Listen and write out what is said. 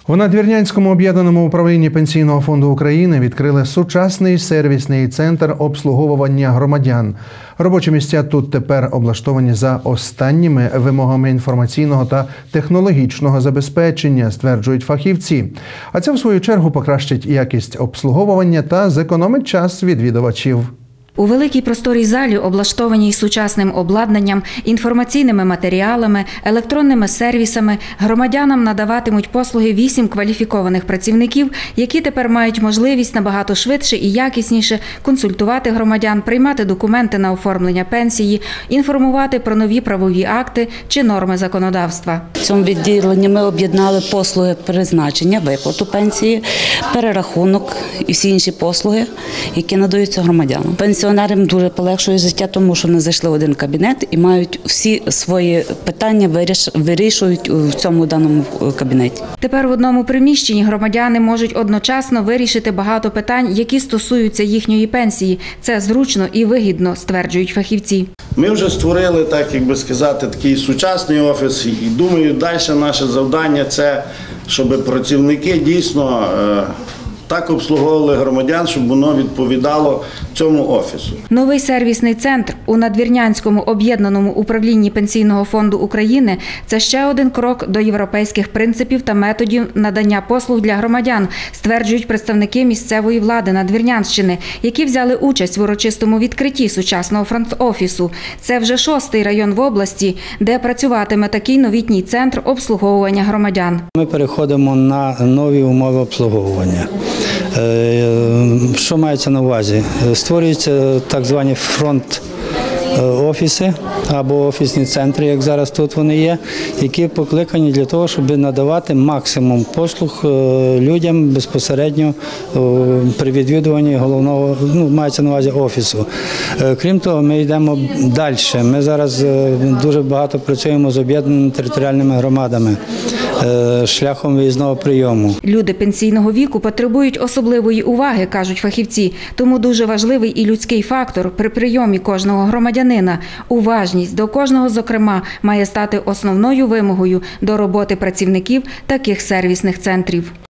У Надвірнянському об'єднаному управлінні Пенсійного фонду України відкрили сучасний сервісний центр обслуговування громадян. Робочі місця тут тепер облаштовані за останніми вимогами інформаційного та технологічного забезпечення, стверджують фахівці. А це, в свою чергу, покращить якість обслуговування та зекономить час відвідувачів. У великій просторій залі, облаштованій сучасним обладнанням, інформаційними матеріалами, електронними сервісами, громадянам надаватимуть послуги 8 кваліфікованих працівників, які тепер мають можливість набагато швидше і якісніше консультувати громадян, приймати документи на оформлення пенсії, інформувати про нові правові акти чи норми законодавства. В цьому відділенні ми об'єднали послуги призначення, виплату пенсії, перерахунок і всі інші послуги, які надаються громадянам. Пенсіонерам дуже полегшує життя, тому що вони зайшли в один кабінет і мають всі свої питання вирішують в цьому даному кабінеті. Тепер в одному приміщенні громадяни можуть одночасно вирішити багато питань, які стосуються їхньої пенсії. Це зручно і вигідно, стверджують фахівці. Ми вже створили, так як би сказати, такий сучасний офіс, і думаю, далі наше завдання – це, щоб працівники дійсно так обслуговували громадян, щоб воно відповідало цьому офісу. Новий сервісний центр у Надвірнянському об'єднаному управлінні Пенсійного фонду України – це ще один крок до європейських принципів та методів надання послуг для громадян, стверджують представники місцевої влади Надвірнянщини, які взяли участь в урочистому відкритті сучасного фронт-офісу. Це вже 6-й район в області, де працюватиме такий новітній центр обслуговування громадян. Ми переходимо на нові умови обслуговування. Що мається на увазі? Створюються так звані фронт-офіси або офісні центри, як зараз тут вони є, які покликані для того, щоб надавати максимум послуг людям безпосередньо при відвідуванні головного, мається на увазі, офісу. Крім того, ми йдемо далі. Ми зараз дуже багато працюємо з об'єднаними територіальними громадами шляхом виїзного прийому. Люди пенсійного віку потребують особливої уваги, кажуть фахівці. Тому дуже важливий і людський фактор при прийомі кожного громадянина. Уважність до кожного, зокрема, має стати основною вимогою до роботи працівників таких сервісних центрів.